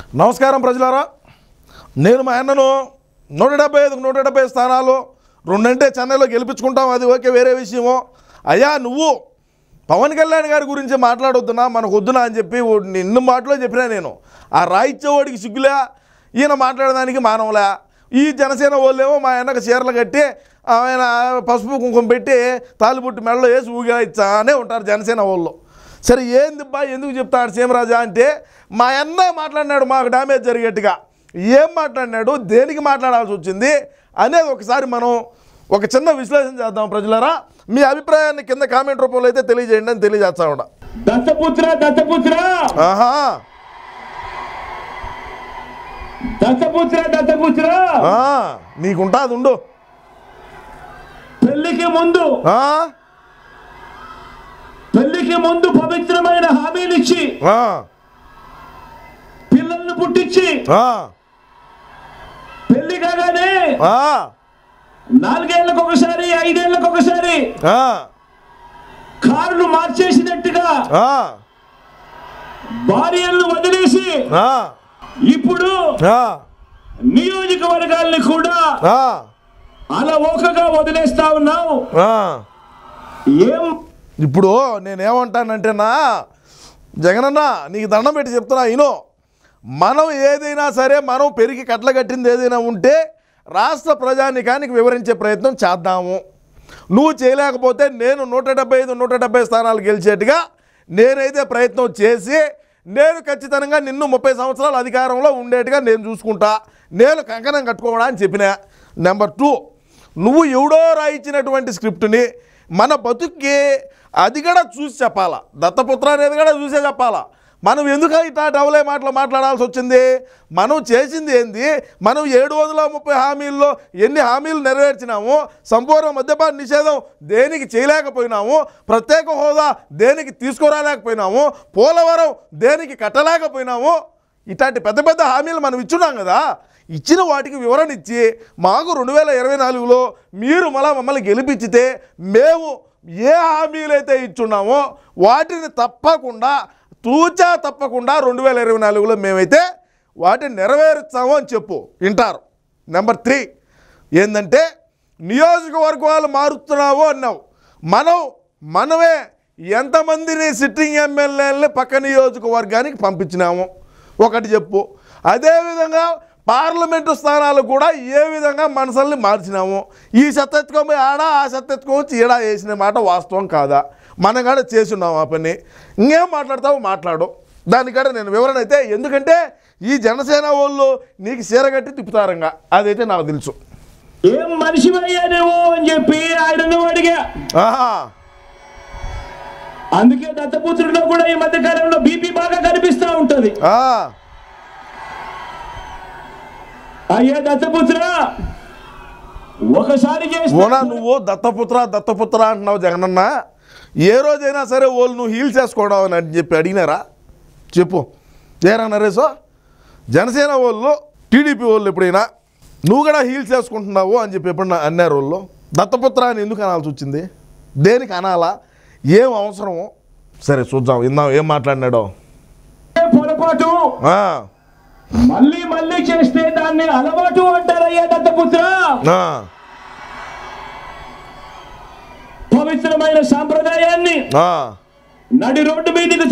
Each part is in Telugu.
నమస్కారం ప్రజలారా, నేను మా అన్నను 175 స్థానాలు రెండంటే చెన్నైలో గెలిపించుకుంటాం, అది ఓకే, వేరే విషయము. అయ్యా నువ్వు పవన్ కళ్యాణ్ గారి గురించి మాట్లాడొద్దునా, మనకు వద్దునా అని చెప్పి నిన్ను మాటలో చెప్పినా నేను. ఆ రాయిచ్చేవాడికి సిగ్గులే, ఈయన మాట్లాడడానికి మానవులే. ఈ జనసేన వాళ్ళేమో మా అన్నకు చీరలు కట్టి ఆయన పసుపు కుంకుమ పెట్టి తాలిబుట్టు మెడలో వేసి ఊగిచ్చానే ఉంటారు జనసేన వాళ్ళు. సరే ఏందిబ్బా ఎందుకు చెప్తాడు సీమరాజా అంటే, మా అన్న మాట్లాడినాడు మాకు డ్యామేజ్ జరిగేట్టుగా. ఏం మాట్లాడినాడు, దేనికి మాట్లాడాల్సి వచ్చింది అనేది ఒకసారి మనం ఒక చిన్న విశ్లేషణ చేద్దాం ప్రజలారా. మీ అభిప్రాయాన్ని కింద కామెంట్ రూపంలో అయితే తెలియజేయండి అని తెలియజేస్తా ఉన్నా. నీకుంటాది ఉండు. పెళ్లికి ముందు పవిత్రమైన హామీలు ఇచ్చి పిల్లల్ని పుట్టించి పెళ్లి కాగానే 4 ఏళ్లకు ఒకసారి 5 ఏళ్లకు ఒకసారి కారులు మార్చేసినట్టుగా భార్యలను వదిలేసి ఇప్పుడు నియోజకవర్గాల్ని కూడా అలవోకగా వదిలేస్తా ఉన్నావు. ఏం ఇప్పుడు నేనేమంటానంటేనా, జగనన్న నీకు దండం పెట్టి చెప్తున్నా ఇనో, మనం ఏదైనా సరే మనం పెరిగి కట్ల కట్టింది ఏదైనా ఉంటే రాష్ట్ర ప్రజానికానికి వివరించే ప్రయత్నం చేద్దాము. నువ్వు చేయలేకపోతే నేను 175 స్థానాలు గెలిచేట్టుగా నేనైతే ప్రయత్నం చేసి నేను ఖచ్చితంగా నిన్ను 30 సంవత్సరాలు అధికారంలో ఉండేట్టుగా నేను చూసుకుంటా, నేను కంకణం కట్టుకోవడా అని చెప్పిన. నెంబర్ 2, నువ్వు ఎవడో రాయించినటువంటి స్క్రిప్ట్ని మన బతుక్కి అది కూడా చూసి చెప్పాలా, దత్తపుత్ర అనేది కూడా చూసే చెప్పాలా. మనం ఎందుకు ఇట్లా డవలే మాటలు మాట్లాడాల్సి వచ్చింది? మనం చేసింది ఏంది? మనం 730 హామీల్లో ఎన్ని హామీలు నెరవేర్చినాము? సంపూర్ణ మద్యపాన నిషేధం దేనికి చేయలేకపోయినాము? ప్రత్యేక హోదా దేనికి తీసుకురాలేకపోయినాము? పోలవరం దేనికి కట్టలేకపోయినాము? ఇట్లాంటి పెద్ద పెద్ద హామీలు మనం ఇచ్చున్నాం కదా. ఇచ్చిన వాటికి వివరణ ఇచ్చి మాకు 2024లో మీరు మమ్మల్ని గెలిపించితే మేము ఏ హామీలైతే ఇచ్చున్నామో వాటిని తప్పకుండా తప్పకుండా 2024లో మేమైతే వాటిని నెరవేరుస్తాము అని చెప్పు, వింటారు. నెంబర్ 3 ఏంటంటే, నియోజకవర్గాలు మారుతున్నావు అన్నావు. మనమే ఎంతమందిని సిట్టింగ్ ఎమ్మెల్యేలని పక్క నియోజకవర్గానికి పంపించినాము ఒకటి చెప్పు. అదేవిధంగా పార్లమెంటు స్థానాలు కూడా ఏ విధంగా మనసుల్ని మార్చినాము. ఈ సత్తెత్తుకోబోయి ఆడ, ఆ సత్తెత్తుకోవచ్చు ఈడ వేసిన మాట వాస్తవం కాదా? మనం కూడా చేస్తున్నాం ఆ పని. ఇంకేం మాట్లాడతావు మాట్లాడు, దానికంటే నేను వివరణ అయితే, ఎందుకంటే ఈ జనసేన వాళ్ళు నీకు చీరగట్టి తిప్పుతారంగా, అదైతే నాకు తెలుసు. ఏం మనిషి అయ్యానేమో అని చెప్పి ఆయనను అడిగా. అందుకే దత్తపుత్రుడిలో కూడా ఈ మధ్య కాలంలో బీపీ బాగా కనిపిస్తూ ఉంటది. అయ్యా దత్తపుత్ర, ఒకసారి నువ్వు దత్తపుత్ర అంటున్నావు జగనన్న. ఏ రోజైనా సరే వాళ్ళు నువ్వు హీల్ చేసుకోవడం అని చెప్పి అడిగినారా చెప్పు. ఏరా నరేశో, జనసేన వాళ్ళు టీడీపీ వాళ్ళు ఎప్పుడైనా నువ్వు కూడా హీల్ చేసుకుంటున్నావు అని చెప్పి ఎప్పుడన్నా అన్నారు వాళ్ళు? దత్తపుత్ర అని ఎందుకు అనాల్సి వచ్చింది? దేనికి అనాలా? ఏం అవసరమో? సరే చూద్దాం, ఇందాం ఏం మాట్లాడినాడో. పొరపాటు మళ్ళీ చేస్తే దాన్ని అలవాటు అంటారయ్యా దత్తపుత్ర. పవిత్రమైన సాంప్రదాయాన్ని నడి రోడ్డు మీదకి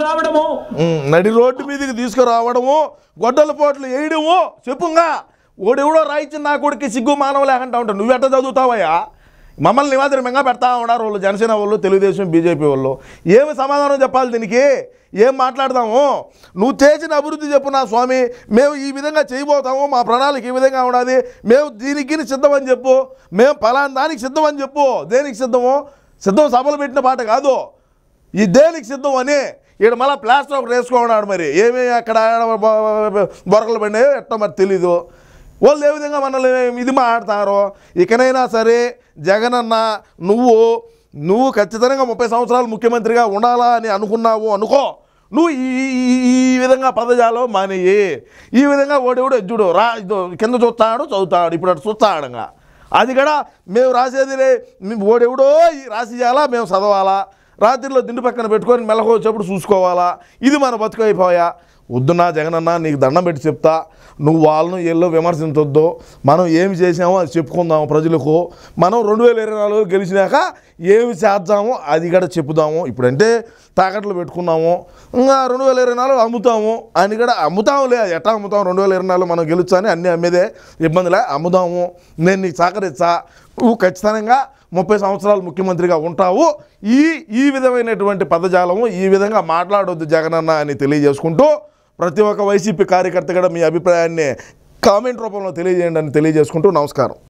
తీసుకురావడము, గొడ్డల పోట్లు వేయడము చెప్పుగా. ఓడెవడో రాయించిన నా కొడుకు సిగ్గు మానవ లేకుండా ఉంటావు. నువ్వెట్ట చదువుతావయ్యా? మమ్మల్ని మాత్రం మెంగా పెడతా ఉన్నారు వాళ్ళు, జనసేన వాళ్ళు, తెలుగుదేశం, బీజేపీ వాళ్ళు. ఏమి సమాధానం చెప్పాలి దీనికి? ఏం మాట్లాడదాము? నువ్వు చేసిన అభివృద్ధి చెప్పు నా స్వామి. మేము ఈ విధంగా చేయబోతాము, మా ప్రణాళిక ఈ విధంగా ఉన్నది, మేము దీనికి సిద్ధమని చెప్పు, మేము పలానా దానికి సిద్ధమని చెప్పు. దేనికి సిద్ధము? సిద్ధం సభలు పెట్టిన పాట కాదు, ఈ దేనికి సిద్ధం అని. ఇక్కడ మళ్ళీ ప్లాస్టర్ ఒకటి వేసుకోమన్నాడు. మరి ఏమి అక్కడ బొరకలు పడినాయో ఎట్టో మరి తెలీదు. వాళ్ళు ఏ విధంగా మనల్ని ఇది మాట్లాడతారో. ఇకనైనా సరే జగనన్న, నువ్వు ఖచ్చితంగా 30 సంవత్సరాలు ముఖ్యమంత్రిగా ఉండాలా అని అనుకో. నువ్వు ఈ విధంగా పదజాలం మానేయి. ఈ విధంగా ఓడెవడు ఎజ్జుడు కింద చూస్తాడు, చదువుతాడు, ఇప్పుడు అటు చూస్తాడుగా. అది కూడా మేము రాసేది ఓడెవడో రాసి చేయాలా, మేము చదవాలా, రాత్రిలో దిండు పక్కన పెట్టుకొని మెలకువ వచ్చేప్పుడు చూసుకోవాలా. ఇది మన బతుకైపోయా. వద్దున్నా జగనన్న నీకు దండం పెట్టి చెప్తా, నువ్వు వాళ్ళను వీళ్ళు విమర్శించొద్దు, మనం ఏమి చేసామో అది చెప్పుకుందాము ప్రజలకు, మనం 2024 గెలిచినాక ఏమి చేద్దామో అది కూడా చెప్పుదాము. ఇప్పుడంటే తాకట్లు పెట్టుకున్నాము, ఇంకా 2024 అమ్ముతాము అని కూడా అమ్ముతాములే, ఎట్టా అమ్ముతాం 2024 మనం గెలుచా అని అన్నీ అమ్మేదే ఇబ్బందిలే, అమ్ముదాము, నేను నీకు సహకరించా, నువ్వు ఖచ్చితంగా 30 సంవత్సరాలు ముఖ్యమంత్రిగా ఉంటావు, ఈ విధమైనటువంటి పదజాలము ఈ విధంగా మాట్లాడొద్దు జగనన్న అని తెలియజేసుకుంటూ ప్రతి ఒక్క వైసీపీ కార్యకర్త కూడా మీ అభిప్రాయాన్ని కామెంట్ రూపంలో తెలియజేయండి అని తెలియజేసుకుంటూ నమస్కారం.